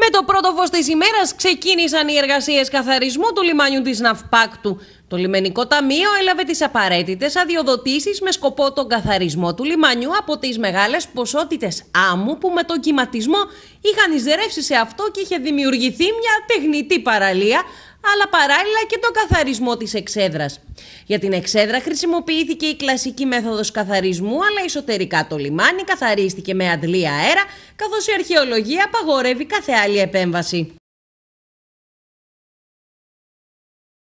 Με το πρώτο φως της ημέρας ξεκίνησαν οι εργασίες καθαρισμού του λιμάνιου της Ναυπάκτου. Το λιμενικό ταμείο έλαβε τις απαραίτητες αδειοδοτήσεις με σκοπό τον καθαρισμό του λιμάνιου από τις μεγάλες ποσότητες άμμου που με τον κυματισμό είχαν εισρεύσει σε αυτό και είχε δημιουργηθεί μια τεχνητή παραλία, αλλά παράλληλα και τον καθαρισμό της εξέδρας. Για την εξέδρα χρησιμοποιήθηκε η κλασική μέθοδος καθαρισμού, αλλά εσωτερικά το λιμάνι καθαρίστηκε με αντλία αέρα, καθώς η αρχαιολογία απαγορεύει κάθε άλλη επέμβαση.